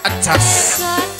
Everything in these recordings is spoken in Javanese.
Adjust.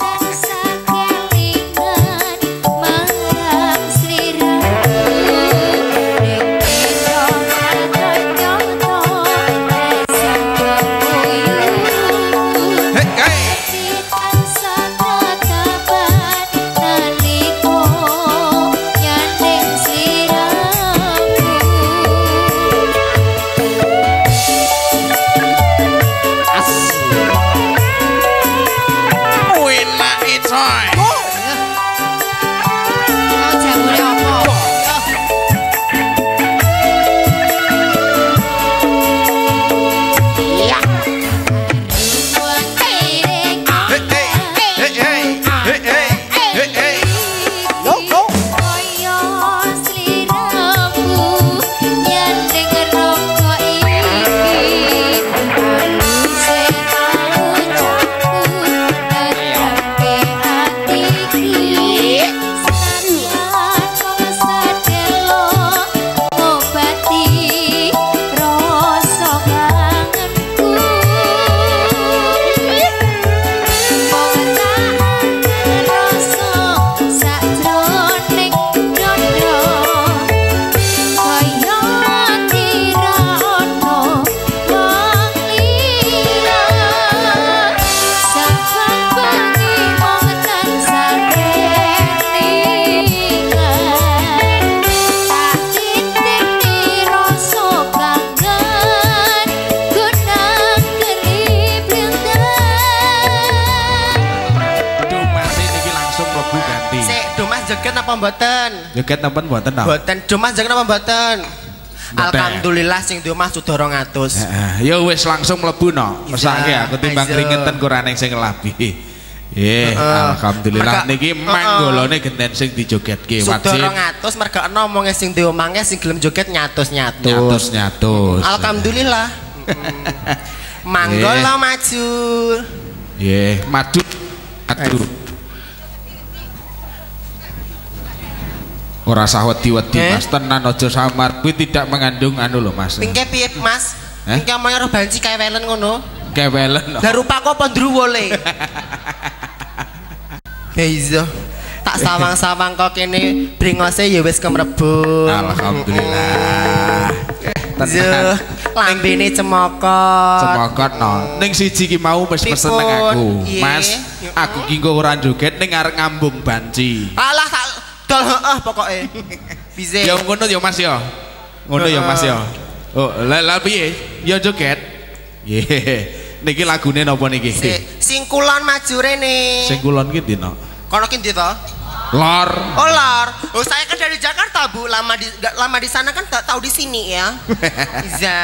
Joget napa mboten ta? Mboten, Mas joget napa mboten? Alhamdulillah sing di omah sudah 200. Ya wis langsung mlebu no. Mesake aku timbang kringeten kurang sing ngelabi. Alhamdulillah niki manggolone genten sing dijogetke wajib. Sudah 200 merga ana omonge sing di omange sing gelem joget nyatus. Alhamdulillah. Manggol lo maju. Nggih, maju. Aduh. Ora sah wedi-wedi Mas, tenan aja samar. Kuwi tidak mengandung anu lho Mas. Pingke piye Mas? Pingke omongnya roh banci kewelen ngono. Kewelen. Lah rupaku apa ndruwole? Iya. Tak sawang-sawang kok kene bringose ya wis kemrebut. Alhamdulillah. Tenan. Lambene cemokot. Cemokot no. Ning siji ki mau wis pesen nang aku. Mas, aku ki engko ora joget ning arep ngambung banci. Alah dol heeh pokoke. Bisa. Ya ngono ya Mas ya. Ngono ya Mas ya. Oh, lah piye? Ya joget. Nggih. Niki lagune napa niki? Sing kulon maju rene. Sing kulon ki ndi no? Kono ki ndi to? Lor. Oh lor. Oh saya kan dari Jakarta Bu, lama di sana kan tak tahu di sini ya. Iya.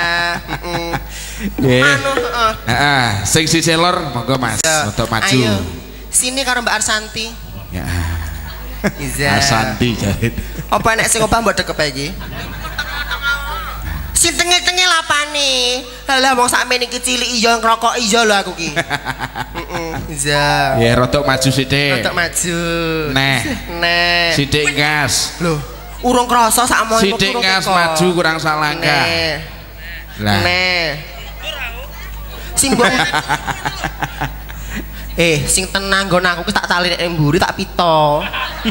Anu heeh. Sing sisi lor monggo Mas, untuk maju. Ayo. Sini karo Mbak Arsanti. Ya. Iya. Arsanti jahit. Apa nek sing opah mbok dekep iki? Si tengil-tengil apane? Lah wong sakmene iki cilik iya ngrokok iya lho aku ki. Iya. Ya rodok maju sithik. Rodok maju. Nek. Sithik gas. Lho, urung krasa sak mono sithik gas maju kurang salangkah. Lah. Sing sing tenang nggon aku ki tak tali nek mburi tak pito.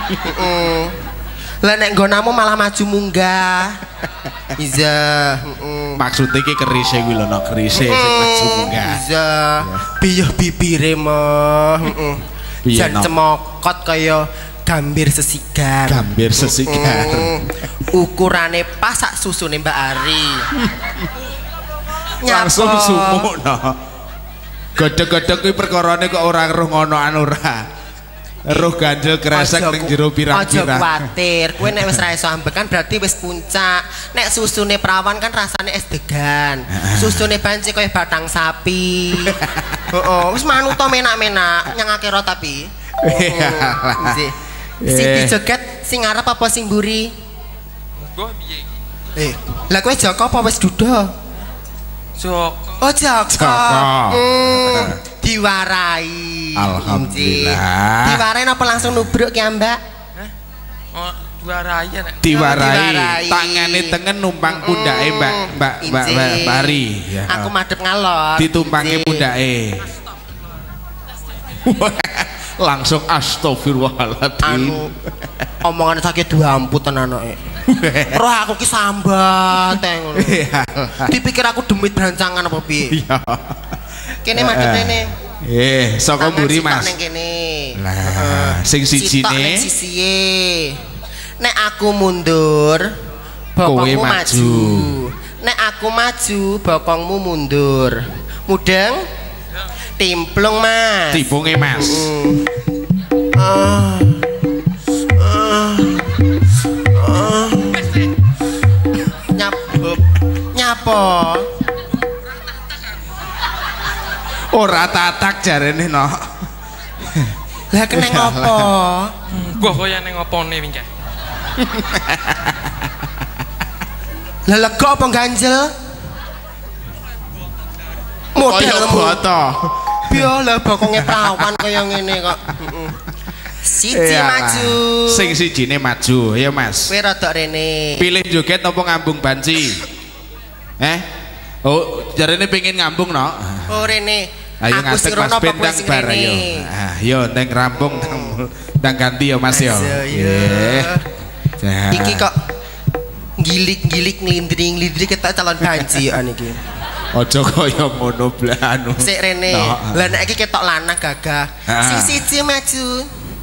Lah nek nggonamu malah maju munggah. Iya, maksudnya ki kerise kuwi lho, kerise sing maju munggah. Iya. Biyuh bibire mah. Jan cemokot kaya gambir sesigar. Gambir sesigar. Ukurane pas sak susune Mbak Ari. Langsung sumuk no. Godhog-godhog kuwi perkarane kok ora roh ngono anu ora. Roh ganjel kresek ning jero pirang-pirang. Aja kuwatir, kowe nek wis ra iso ambekan berarti wis puncak. Nek susune perawan kan rasane es degan. Susune banci kaya batang sapi. Heeh, wis manut to menak-menak nyangake ro tapi. Sing dijoget sing arep apa sing mburi? Monggo piye iki? Lah kowe Joko apa wis duda? Joko. Oh Joko. Diwarai. Alhamdulillah. Diwarai apa langsung nubruk ya Mbak? Oh diwarai ya. Diwarai. Tangane tengen numpang pundake Mbak Bari. Aku madhep ngalor. Ditumpangi pundake. Langsung astagfirullahaladzim. Omongan sakit diamput tenan anake. Roh aku ki sambat ngono. Dipikir aku demit berancangan apa piye? Iya. Kene madhep rene. Saka mburi Mas. Ning kene. Lah, sing sijine sisihe. Nek aku mundur, bokongmu maju. Nek aku maju, bokongmu mundur. Mudeng? Timplung Mas. Tipunge Mas. Nyapa? Ora tatak jarene no. Lah kena ngopo? Gua kaya ning opone wingi. Lah lega apa ganjel? Model boto. Piye lah bokonge prawan kaya ngene kok. Siji maju. Sing sijine maju, ya Mas. Kowe rada rene. Pilih joget apa ngambung banci? Oh, jarene pengen ngambung no. Oh rene. Ayo aku ngasih sirono Mas apa bintang sing bar rene? ayo. Yo neng rampung nang ganti ya Mas yo. Iki kok gilik-gilik nglindri-nglindri ketok calon banci an iki. Aja kaya ngono blanu. Sik rene. Lah nek iki ketok lanang gagah. Sing siji maju.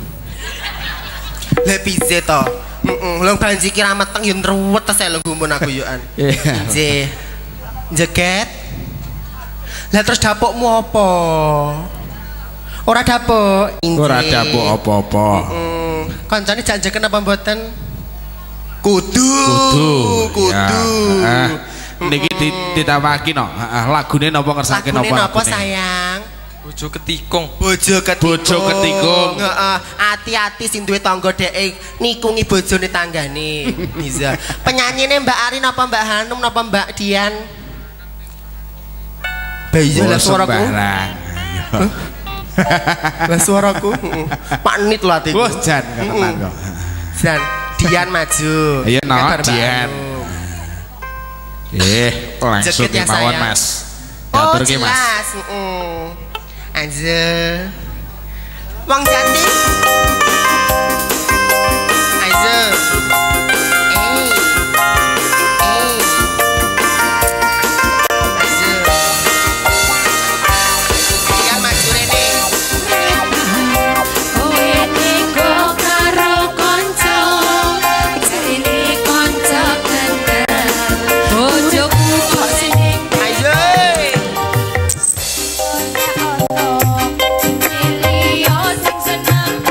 Lah piye to? Lho banci ki ra meteng yo nruwet tes lho gumun aku yo an. Piye? Jeget. Lah terus dapukmu apa? Ora dapuk. Ora dapuk apa-apa. Kancane janjeken apa mboten? Kudu. Niki ditawaki no. Lagune napa ngersake napa? Lagune napa sayang? Bojo ketikung. Bojo ketikung. Heeh, ati-ati sing duwe tangga dhek nikungi bojone tanggane. Bisa. Penyanyine Mbak Ari napa Mbak Hanum napa Mbak Dian? Bayi lah suaraku. Lah suaraku. Panit lho atiku. Wah, jan ketenan kok. Jan, Dian maju. Iya no, Dian. Langsung ya, kemauan Mas. Oh Mas. jelas. Aja. Wong cantik. Aja. Seneng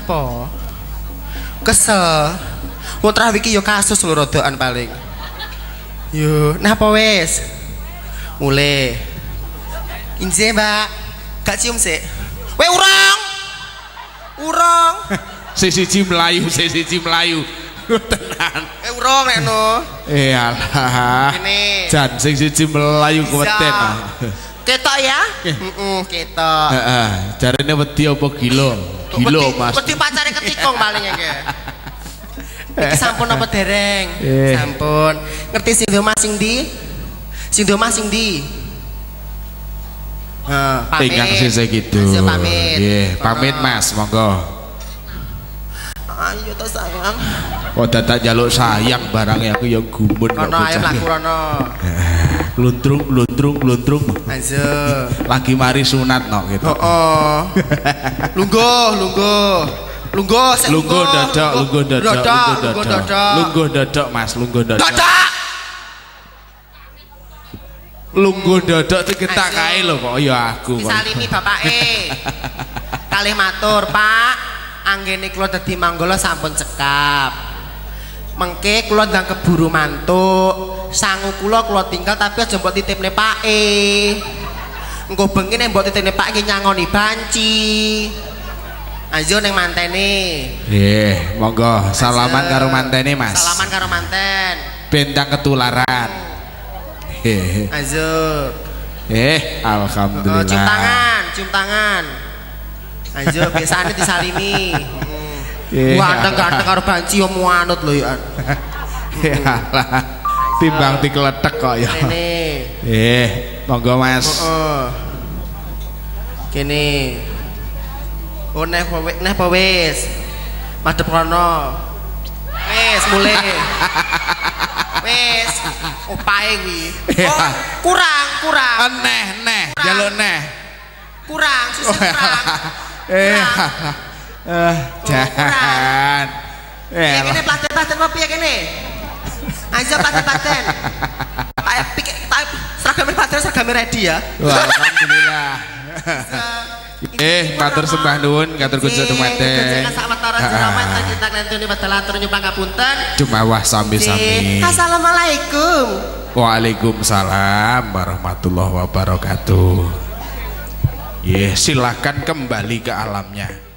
Napa? Kesel. Wong trawih iki ya kasus lho rodokan paling. Yo, napa wis? Mulai. Inje, Mbak. Gak cium sik. Weh urang. Urang. Siji melayu, siji melayu. Tenan. Urang mekno. Alah. Kene. Jan sing siji melayu kuweten. Ketok ya? Ketok. Heeh, jarene wedi apa gila? Gila, Mas. Wedi pacare ketikung paling iki. Iki sampun apa dereng? Sampun. Ngerti sing do Mas sing ndi? Sing do Mas sing ndi? Pamit. Tinggal sisa gitu. Pamit. Nggih, pamit Mas, monggo. Ayo to sayang. Oh, dadak njaluk sayang barang aku yang gumun kok. Kono ayo mlaku rono. Gluntrung. Ayo. Lagi mari sunat no gitu. Heeh. Lungguh dodok Mas, lungguh dodok. Lungguh dodok diketak kae lho kok ya aku. Disalimi bapake. Kalih matur, Pak. Anggene kula dadi manggala sampun cekap. Mengke kula ndang keburu mantuk. Sangu kula tinggal tapi aja mbok titipne pake. Engko bengi nek mbok titipne Pak iki nyangoni banci. Ayo ning mantene. Nggih, monggo salaman karo mantene Mas. Salaman karo manten. Bentang ketularan. Ayo. Alhamdulillah. Cium tangan. Ayo biasane disalimi. Ganteng-ganteng karo banci yo muanut lho ya. Timbang dikletek kok ya. Kene. Monggo Mas. Kene. Oh neh apa wis? Madhep kono. Wis mulai. Wis opae kuwi. Oh, kurang. Neh, jaluk neh. Kurang, susu kurang. Jangan. Kene platen-platen apa ya kene? Ayo platen-platen. Seragam platen seragam ready ya. Alhamdulillah. Matur sembah nuwun, katur kunjuk dumateng. Jumawah sami-sami. Assalamualaikum. Waalaikumsalam warahmatullahi wabarakatuh. Silakan kembali ke alamnya.